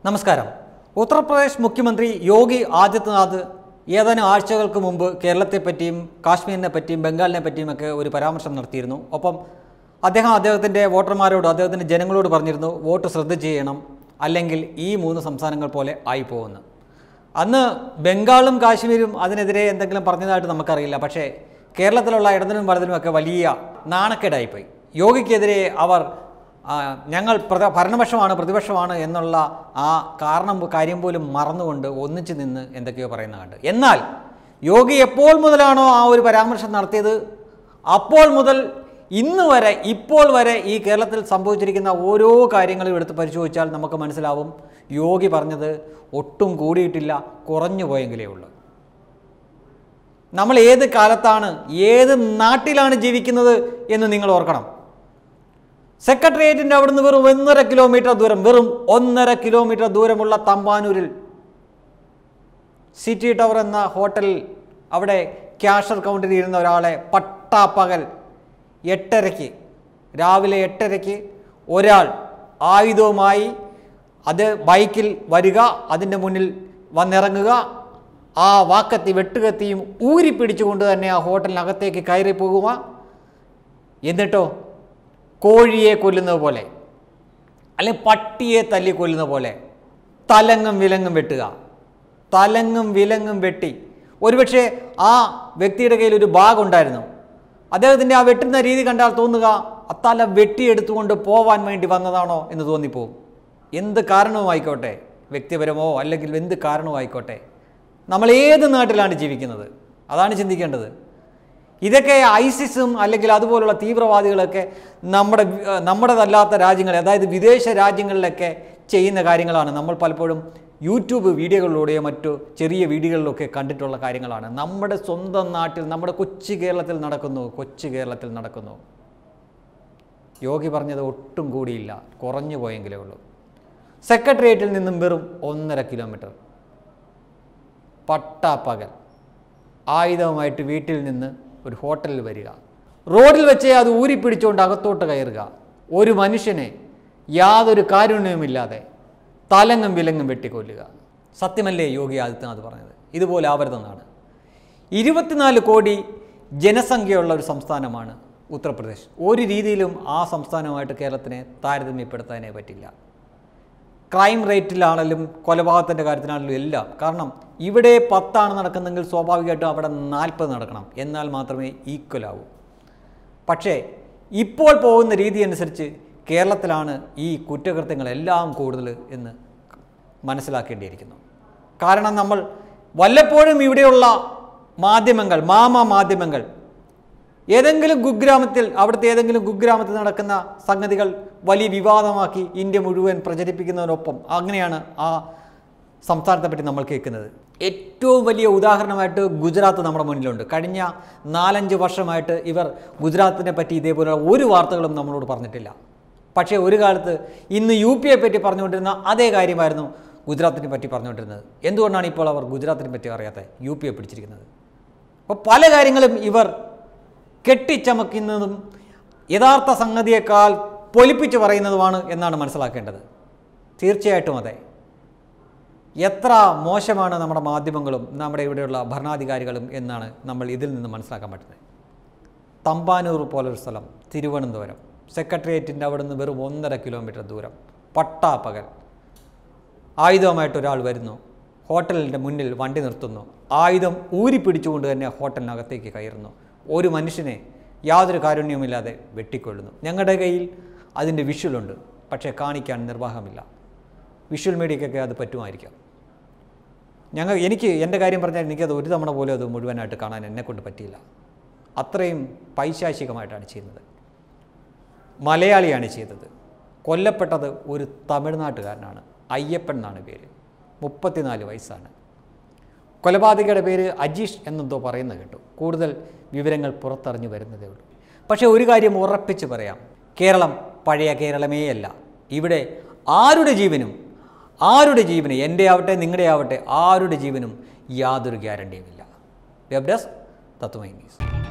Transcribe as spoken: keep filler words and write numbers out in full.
നമസ്കാരം. ഉത്തർപ്രദേശ് മുഖ്യമന്ത്രി യോഗി ആദിത്യനാഥ് ഏതാനും ആഴ്ചകൾക്ക് മുമ്പ് കേരളത്തെ പറ്റിയും കാശ്മീരിനെ പറ്റിയും ബംഗാളിനെ പറ്റിയുമൊക്കെ ഒരു പരാമർശം നടത്തിയിരുന്നു. ഒപ്പം അദ്ദേഹം അദ്ദേഹത്തിൻ്റെ വോട്ടർമാരോട് അദ്ദേഹത്തിൻ്റെ ജനങ്ങളോട് പറഞ്ഞിരുന്നു, വോട്ട് ശ്രദ്ധിച്ച് ചെയ്യണം, അല്ലെങ്കിൽ ഈ മൂന്ന് സംസ്ഥാനങ്ങൾ പോലെ ആയിപ്പോകുന്നു. അന്ന് ബംഗാളും കാശ്മീരും അതിനെതിരെ എന്തെങ്കിലും പറഞ്ഞതായിട്ട് നമുക്കറിയില്ല. പക്ഷേ കേരളത്തിലുള്ള ഇടതിനും വലതിനുമൊക്കെ വലിയ നാണക്കേടായിപ്പോയി. യോഗിക്കെതിരെ അവർ ഞങ്ങൾ ഭരണപക്ഷമാണ് പ്രതിപക്ഷമാണ് എന്നുള്ള ആ കാരണം കാര്യം പോലും മറന്നുകൊണ്ട് ഒന്നിച്ചു നിന്ന് എന്തൊക്കെയോ പറയുന്ന കണ്ട്. എന്നാൽ യോഗി എപ്പോൾ മുതലാണോ ആ ഒരു പരാമർശം നടത്തിയത്, അപ്പോൾ മുതൽ ഇന്ന് വരെ ഇപ്പോൾ വരെ ഈ കേരളത്തിൽ സംഭവിച്ചിരിക്കുന്ന ഓരോ കാര്യങ്ങളും എടുത്ത് പരിശോധിച്ചാൽ നമുക്ക് മനസ്സിലാവും, യോഗി പറഞ്ഞത് ഒട്ടും കൂടിയിട്ടില്ല, കുറഞ്ഞു പോയെങ്കിലേ ഉള്ളൂ. നമ്മൾ ഏത് കാലത്താണ് ഏത് നാട്ടിലാണ് ജീവിക്കുന്നത് എന്ന് നിങ്ങൾ ഓർക്കണം. സെക്രട്ടേറിയറ്റിൻ്റെ അവിടുന്ന് വെറും ഒന്നര കിലോമീറ്റർ ദൂരം വെറും ഒന്നര കിലോമീറ്റർ ദൂരമുള്ള തമ്പാനൂരിൽ സിറ്റി ടവർ എന്ന ഹോട്ടലിൽ അവിടെ ക്യാഷർ കൗണ്ടറിൽ ഇരുന്ന ഒരാളെ പട്ടാപ്പകൽ എട്ടരയ്ക്ക് രാവിലെ എട്ടരയ്ക്ക് ഒരാൾ ആയുധവുമായി അത് ബൈക്കിൽ വരിക, അതിൻ്റെ മുന്നിൽ വന്നിറങ്ങുക, ആ വാക്കത്തി വെട്ടുകത്തിയും ഊരി പിടിച്ചുകൊണ്ട് തന്നെ ആ ഹോട്ടലിനകത്തേക്ക് കയറി പോകുക. എന്നിട്ടോ കോഴിയെ കൊല്ലുന്നത് പോലെ അല്ലെങ്കിൽ പട്ടിയെ തല്ലി കൊല്ലുന്ന പോലെ തലങ്ങും വിലങ്ങും വെട്ടുക. തലങ്ങും വിലങ്ങും വെട്ടി ഒരുപക്ഷെ ആ വ്യക്തിയുടെ കയ്യിൽ ഒരു ബാഗ് ഉണ്ടായിരുന്നു. അദ്ദേഹത്തിൻ്റെ ആ വെട്ടുന്ന രീതി കണ്ടാൽ തോന്നുക ആ തല വെട്ടിയെടുത്തുകൊണ്ട് പോവാൻ വേണ്ടി വന്നതാണോ എന്ന് തോന്നിപ്പോവും. എന്ത് കാരണവുമായിക്കോട്ടെ, വ്യക്തിപരമോ അല്ലെങ്കിൽ എന്ത് കാരണവുമായിക്കോട്ടെ, നമ്മൾ ഏത് നാട്ടിലാണ് ജീവിക്കുന്നത് അതാണ് ചിന്തിക്കേണ്ടത്. ഇതൊക്കെ ഐസിസും അല്ലെങ്കിൽ അതുപോലുള്ള തീവ്രവാദികളൊക്കെ നമ്മുടെ നമ്മുടേതല്ലാത്ത രാജ്യങ്ങൾ, അതായത് വിദേശ രാജ്യങ്ങളിലൊക്കെ ചെയ്യുന്ന കാര്യങ്ങളാണ്. നമ്മൾ പലപ്പോഴും യൂട്യൂബ് വീഡിയോകളിലൂടെയോ മറ്റു ചെറിയ വീഡിയോകളിലൊക്കെ കണ്ടിട്ടുള്ള കാര്യങ്ങളാണ്. നമ്മുടെ സ്വന്തം നാട്ടിൽ, നമ്മുടെ കൊച്ചു കേരളത്തിൽ നടക്കുന്നു കൊച്ചു കേരളത്തിൽ നടക്കുന്നു. യോഗി പറഞ്ഞത് ഒട്ടും കൂടിയില്ല, കുറഞ്ഞു പോയെങ്കിലേ ഉള്ളൂ. സെക്രട്ടേറിയറ്റിൽ നിന്നും വെറും ഒന്നര കിലോമീറ്റർ പട്ടാപ്പകൽ ആയുധവുമായിട്ട് വീട്ടിൽ നിന്ന് ഒരു ഹോട്ടലിൽ വരിക, റോഡിൽ വെച്ചേ അത് ഊരിപ്പിടിച്ചുകൊണ്ട് അകത്തോട്ട് കയറുക, ഒരു മനുഷ്യനെ യാതൊരു കാരുണ്യവുമില്ലാതെ തലങ്ങും വിലങ്ങും വെട്ടിക്കൊല്ലുക. സത്യമല്ലേ യോഗി ആദിത്യനാഥ് പറഞ്ഞത്? ഇതുപോലെ ആവരുതെന്നാണ്. ഇരുപത്തിനാല് കോടി ജനസംഖ്യയുള്ള ഒരു സംസ്ഥാനമാണ് ഉത്തർപ്രദേശ്. ഒരു രീതിയിലും ആ സംസ്ഥാനവുമായിട്ട് കേരളത്തിനെ താരതമ്യപ്പെടുത്താനേ പറ്റില്ല. ക്രൈം റേറ്റിലാണെങ്കിലും കൊലപാതകത്തിൻ്റെ കാര്യത്തിലാണെങ്കിലും എല്ലാം. കാരണം ഇവിടെ പത്താണ് നടക്കുന്നതെങ്കിൽ സ്വാഭാവികമായിട്ടും അവിടെ നാൽപ്പത് നടക്കണം, എന്നാൽ മാത്രമേ ഈക്വൽ ആവൂ. പക്ഷേ ഇപ്പോൾ പോകുന്ന രീതി അനുസരിച്ച് കേരളത്തിലാണ് ഈ കുറ്റകൃത്യങ്ങളെല്ലാം കൂടുതൽ എന്ന് മനസ്സിലാക്കേണ്ടിയിരിക്കുന്നു. കാരണം നമ്മൾ വല്ലപ്പോഴും ഇവിടെയുള്ള മാധ്യമങ്ങൾ, മാമ മാധ്യമങ്ങൾ ഏതെങ്കിലും കുഗ്രാമത്തിൽ അവിടുത്തെ ഏതെങ്കിലും കുഗ്രാമത്തിൽ നടക്കുന്ന സംഗതികൾ വലിയ വിവാദമാക്കി ഇന്ത്യ മുഴുവൻ പ്രചരിപ്പിക്കുന്നതിനൊപ്പം അങ്ങനെയാണ് ആ സംസ്ഥാനത്തെ പറ്റി നമ്മൾ കേൾക്കുന്നത്. ഏറ്റവും വലിയ ഉദാഹരണമായിട്ട് ഗുജറാത്ത് നമ്മുടെ മുന്നിലുണ്ട്. കഴിഞ്ഞ നാലഞ്ച് വർഷമായിട്ട് ഇവർ ഗുജറാത്തിനെ പറ്റി ഇതേപോലെയുള്ള ഒരു വാർത്തകളും നമ്മളോട് പറഞ്ഞിട്ടില്ല. പക്ഷേ ഒരു കാലത്ത് ഇന്ന് യു പിയെ പറ്റി പറഞ്ഞുകൊണ്ടിരുന്ന അതേ കാര്യമായിരുന്നു ഗുജറാത്തിനെ പറ്റി പറഞ്ഞുകൊണ്ടിരുന്നത്. എന്തുകൊണ്ടാണ് ഇപ്പോൾ അവർ ഗുജറാത്തിനെ പറ്റി അറിയാത്ത യു പിയെ പിടിച്ചിരിക്കുന്നത്? അപ്പോൾ പല കാര്യങ്ങളും ഇവർ കെട്ടിച്ചമക്കുന്നതും യഥാർത്ഥ സംഗതിയേക്കാൾ പൊലിപ്പിച്ച് പറയുന്നതുമാണ് എന്നാണ് മനസ്സിലാക്കേണ്ടത്. തീർച്ചയായിട്ടും അതെ. എത്ര മോശമാണ് നമ്മുടെ മാധ്യമങ്ങളും നമ്മുടെ ഇവിടെയുള്ള ഭരണാധികാരികളും എന്നാണ് നമ്മൾ ഇതിൽ നിന്ന് മനസ്സിലാക്കാൻ പറ്റുന്നത്. തമ്പാനൂർ പോലൊരു സ്ഥലം, തിരുവനന്തപുരം, സെക്രട്ടേറിയറ്റിൻ്റെ അവിടെ നിന്ന് വെറും ഒന്നര കിലോമീറ്റർ ദൂരം പട്ടാപ്പകൽ ആയുധവുമായിട്ട് ഒരാൾ വരുന്നു, ഹോട്ടലിൻ്റെ മുന്നിൽ വണ്ടി നിർത്തുന്നു, ആയുധം ഊരി പിടിച്ചുകൊണ്ട് തന്നെ ഹോട്ടലിനകത്തേക്ക് കയറുന്നു, ഒരു മനുഷ്യനെ യാതൊരു കാരുണ്യവുമില്ലാതെ വെട്ടിക്കൊള്ളുന്നു. ഞങ്ങളുടെ കയ്യിൽ അതിൻ്റെ വിഷ്വലുണ്ട്, പക്ഷേ കാണിക്കാൻ നിർവാഹമില്ല. വിഷ്വൽ മീഡിയക്കൊക്കെ അത് പറ്റുമായിരിക്കാം. ഞങ്ങൾ എനിക്ക് എൻ്റെ കാര്യം പറഞ്ഞാൽ എനിക്കത് ഒരു തവണ പോലും അത് മുഴുവനായിട്ട് കാണാൻ എന്നെക്കൊണ്ട് പറ്റിയില്ല. അത്രയും പൈശാചികമായിട്ടാണ് ചെയ്യുന്നത്. മലയാളിയാണ് ചെയ്തത്. കൊല്ലപ്പെട്ടത് ഒരു തമിഴ്നാട്ടുകാരനാണ്. അയ്യപ്പൻ എന്നാണ് പേര്. മുപ്പത്തിനാല് വയസ്സാണ്. കൊലപാതകയുടെ പേര് അജീഷ് എന്നെന്തോ പറയുന്നത് കേട്ടു. കൂടുതൽ വിവരങ്ങൾ പുറത്തറിഞ്ഞു വരുന്നതേ ഉള്ളൂ. പക്ഷേ ഒരു കാര്യം ഉറപ്പിച്ച് പറയാം, കേരളം പഴയ കേരളമേ അല്ല. ഇവിടെ ആരുടെ ജീവനും ആരുടെ ജീവനും എൻ്റെ ആവട്ടെ നിങ്ങളുടെ ആവട്ടെ ആരുടെ ജീവനും യാതൊരു ഗ്യാരണ്ടിയുമില്ല. Web desk Tatwamayi news.